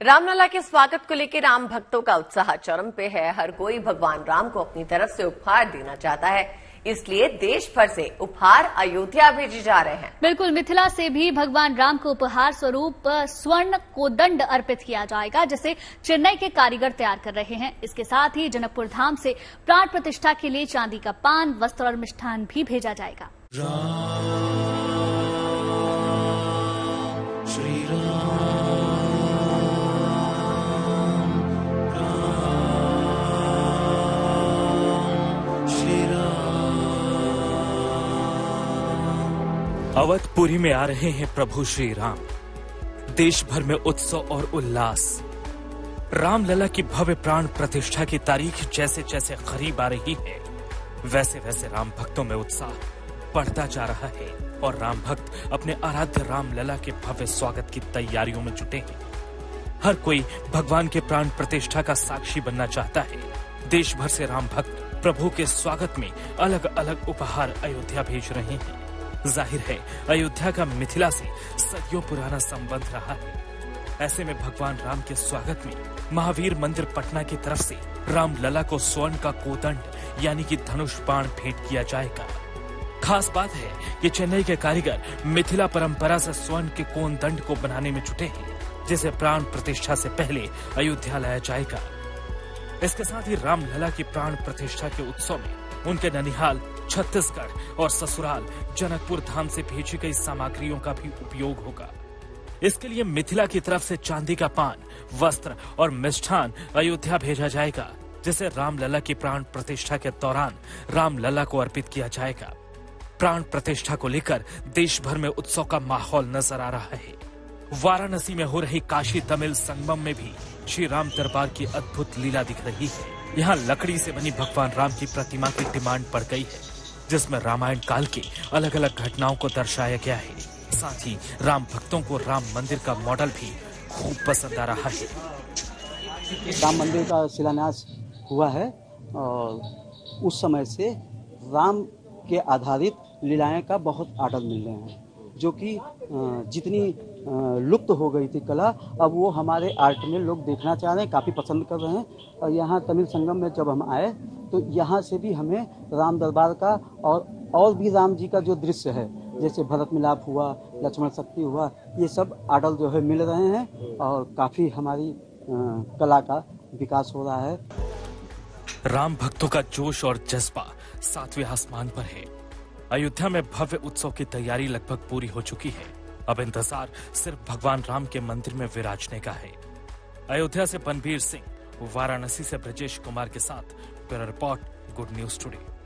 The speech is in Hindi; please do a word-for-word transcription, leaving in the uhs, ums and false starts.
रामलला के स्वागत को लेकर राम भक्तों का उत्साह चरम पे है। हर कोई भगवान राम को अपनी तरफ से उपहार देना चाहता है, इसलिए देश भर से उपहार अयोध्या भेजे जा रहे हैं। बिल्कुल, मिथिला से भी भगवान राम को उपहार स्वरूप स्वर्ण कोदंड अर्पित किया जाएगा, जिसे चेन्नई के कारीगर तैयार कर रहे हैं। इसके साथ ही जनकपुर धाम से प्राण प्रतिष्ठा के लिए चांदी का पान, वस्त्र और मिष्ठान भी भेजा जाएगा। श्री राम, अवधपुरी में आ रहे हैं प्रभु श्री राम। देश भर में उत्सव और उल्लास। रामलला की भव्य प्राण प्रतिष्ठा की तारीख जैसे जैसे करीब आ रही है, वैसे वैसे राम भक्तों में उत्साह बढ़ता जा रहा है और राम भक्त अपने आराध्य रामलला के भव्य स्वागत की तैयारियों में जुटे हैं। हर कोई भगवान के प्राण प्रतिष्ठा का साक्षी बनना चाहता है। देश भर से राम भक्त प्रभु के स्वागत में अलग अलग उपहार अयोध्या भेज रहे हैं। जाहिर है, अयोध्या का मिथिला से सदियों पुराना संबंध रहा है। ऐसे में भगवान राम के स्वागत में महावीर मंदिर पटना की तरफ से रामलला को स्वर्ण का कोदंड यानी कि धनुष बाण भेंट किया जाएगा। खास बात है कि चेन्नई के कारीगर मिथिला परंपरा से स्वर्ण के कोदंड को बनाने में जुटे हैं, जिसे प्राण प्रतिष्ठा से पहले अयोध्या लाया जाएगा। इसके साथ ही रामलला की प्राण प्रतिष्ठा के उत्सव में उनके ननिहाल, छत्तीसगढ़ और ससुराल जनकपुर धाम से भेजी गई सामग्रियों का भी उपयोग होगा। इसके लिए मिथिला की तरफ से चांदी का पान, वस्त्र और मिष्ठान अयोध्या भेजा जाएगा, जिसे रामलला की प्राण प्रतिष्ठा के दौरान रामलला को अर्पित किया जाएगा। प्राण प्रतिष्ठा को लेकर देश भर में उत्सव का माहौल नजर आ रहा है। वाराणसी में हो रही काशी तमिल संगमम में भी श्री राम दरबार की अद्भुत लीला दिख रही है। यहाँ लकड़ी से बनी भगवान राम की प्रतिमा की डिमांड बढ़ गई है, जिसमें रामायण काल की अलग अलग घटनाओं को दर्शाया गया है। साथ ही राम भक्तों को राम मंदिर का मॉडल भी खूब पसंद आ रहा है। राम मंदिर का शिलान्यास हुआ है और उस समय से राम के आधारित लीलाएं का बहुत आदर मिल रहे हैं, जो कि जितनी लुप्त हो गई थी कला, अब वो हमारे आर्ट में लोग देखना चाह रहे हैं, काफ़ी पसंद कर रहे हैं। और यहाँ तमिल संगम में जब हम आए तो यहाँ से भी हमें राम दरबार का और और भी राम जी का जो दृश्य है, जैसे भरत मिलाप हुआ, लक्ष्मण शक्ति हुआ, ये सब आडल जो है मिल रहे हैं और काफ़ी हमारी आ, कला का विकास हो रहा है। राम भक्तों का जोश और जज्बा सातवें आसमान पर है। अयोध्या में भव्य उत्सव की तैयारी लगभग पूरी हो चुकी है। अब इंतजार सिर्फ भगवान राम के मंदिर में विराजने का है। अयोध्या से बनबीर सिंह, वाराणसी से ब्रजेश कुमार के साथ bureau report, good news today.